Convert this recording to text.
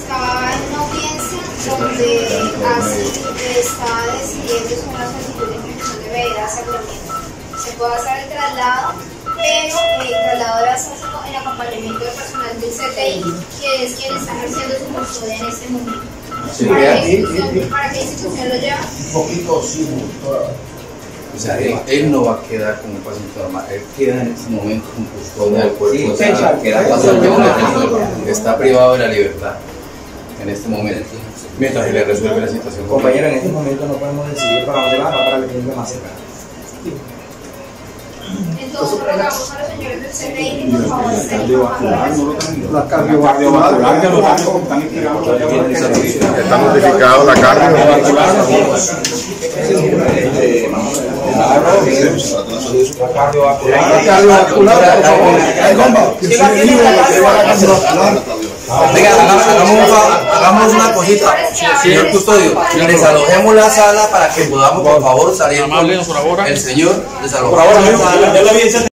está en una audiencia donde está decidiendo sobre una solicitud de inscripción de veredas actualmente. Se puede hacer el traslado, pero el traslado debe hacerse en acompañamiento del personal del CTI, que es quien está ejerciendo su custodia en este momento. Sí, ¿Para qué institución lo lleva? un poquito, sí, O sea, él no va a quedar como un paciente normal, él queda en este momento con custodia del cuerpo. Sí, o sea, queda está privado de la libertad en este momento, mientras se le resuelve la situación. compañero, en este momento no podemos decidir para dónde va para la clínica más cercana. Entonces rogamos a los señores del CTI que por favor estén informando. La cardiovascular que lo están explicando. Está notificado la cardio. Venga, hagamos una cosita, señor custodio, desalojemos la sala para que podamos, por favor, salir con el señor, desalojemos la sala.